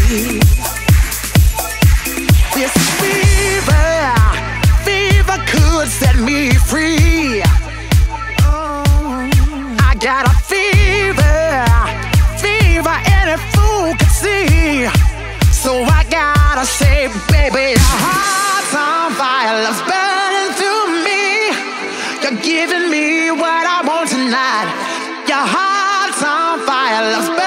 This fever could set me free. I got a fever any fool could see. So I gotta say, baby, your heart's on fire, love's burning through me. You're giving me what I want tonight. Your heart's on fire, love's